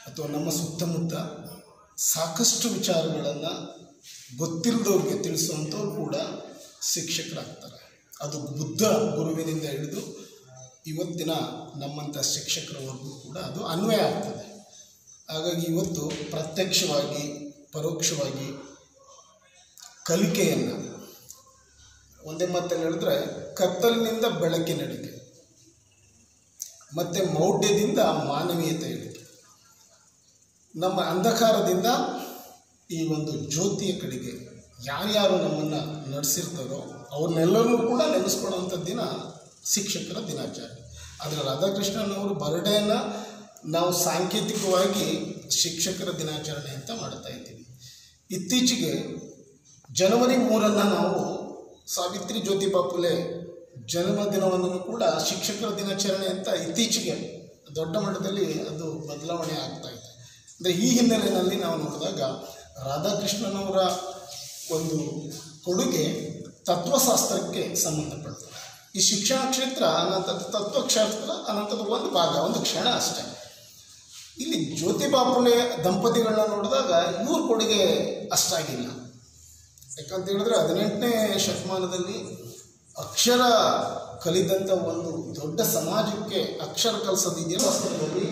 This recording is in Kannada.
ಅಥವಾ ನಮ್ಮ ಸುತ್ತಮುತ್ತ ಸಾಕಷ್ಟು ವಿಚಾರಗಳನ್ನು ಗೊತ್ತಿಲ್ಲದವ್ರಿಗೆ ತಿಳಿಸುವಂಥವ್ರು ಕೂಡ ಶಿಕ್ಷಕರಾಗ್ತಾರೆ. ಅದು ಬುದ್ಧ ಗುರುವಿನಿಂದ ಹಿಡಿದು ಇವತ್ತಿನ ನಮ್ಮಂಥ ಶಿಕ್ಷಕರವರೆಗೂ ಕೂಡ ಅದು ಅನ್ವಯ ಆಗ್ತದೆ. ಹಾಗಾಗಿ ಇವತ್ತು ಪ್ರತ್ಯಕ್ಷವಾಗಿ ಪರೋಕ್ಷವಾಗಿ ಕಲಿಕೆಯನ್ನು ಒಂದೇ ಮಾತಲ್ಲಿ ಹೇಳಿದ್ರೆ ಕತ್ತಲಿನಿಂದ ಬೆಳಕಿನೆಡೆಗೆ ಮತ್ತು ಮೌಢ್ಯದಿಂದ ಮಾನವೀಯತೆ ಎಡೆಗೆ, ನಮ್ಮ ಅಂಧಕಾರದಿಂದ ಈ ಒಂದು ಜ್ಯೋತಿಯ ಕಡೆಗೆ ಯಾರ್ಯಾರು ನಮ್ಮನ್ನು ನಡೆಸಿರ್ತಾರೋ ಅವ್ರನ್ನೆಲ್ಲರೂ ಕೂಡ ನೆನೆಸ್ಕೊಳ್ಳುವಂಥ ದಿನ ಶಿಕ್ಷಕರ ದಿನಾಚರಣೆ. ಆದರೆ ರಾಧಾಕೃಷ್ಣನವರು ಬರ್ಡೇನ ನಾವು ಸಾಂಕೇತಿಕವಾಗಿ ಶಿಕ್ಷಕರ ದಿನಾಚರಣೆ ಅಂತ ಮಾಡ್ತಾ ಇದ್ದೀವಿ. ಇತ್ತೀಚೆಗೆ ಜನವರಿ 3 ನಾವು ಸಾವಿತ್ರಿ ಜ್ಯೋತಿಬಾ ಫುಲೆ ಜನ್ಮದಿನವನ್ನು ಕೂಡ ಶಿಕ್ಷಕರ ದಿನಾಚರಣೆ ಅಂತ ಇತ್ತೀಚೆಗೆ ದೊಡ್ಡ ಮಟ್ಟದಲ್ಲಿ ಅದು ಬದಲಾವಣೆ ಆಗ್ತಾ ಇದೆ. ಅಂದರೆ ಈ ಹಿನ್ನೆಲೆಯಲ್ಲಿ ನಾವು ನೋಡಿದಾಗ ರಾಧಾಕೃಷ್ಣನವರ ಒಂದು ಕೊಡುಗೆ ತತ್ವಶಾಸ್ತ್ರಕ್ಕೆ ಸಂಬಂಧಪಡ್ತದೆ. ಈ ಶಿಕ್ಷಣ ಕ್ಷೇತ್ರ ಅನ್ನೋಂಥದ್ದು ತತ್ವಶಾಸ್ತ್ರ ಅನ್ನೋಂಥದ್ದು ಒಂದು ಭಾಗ, ಒಂದು ಕ್ಷಣ ಅಷ್ಟೇ. ಇಲ್ಲಿ ಜ್ಯೋತಿಬಾ ಫುಲೆ ದಂಪತಿಗಳನ್ನ ನೋಡಿದಾಗ ಇವ್ರ ಕೊಡುಗೆ ಅಷ್ಟಾಗಿಲ್ಲ. ಯಾಕಂತ ಹೇಳಿದ್ರೆ 18ನೇ ಶತಮಾನದಲ್ಲಿ ಅಕ್ಷರ ಕಲಿದಂಥ ಒಂದು ದೊಡ್ಡ ಸಮಾಜಕ್ಕೆ ಅಕ್ಷರ ಕಲಿಸೋದಿದೆಯಲ್ಲ, ವಾಸ್ತವದಲ್ಲಿ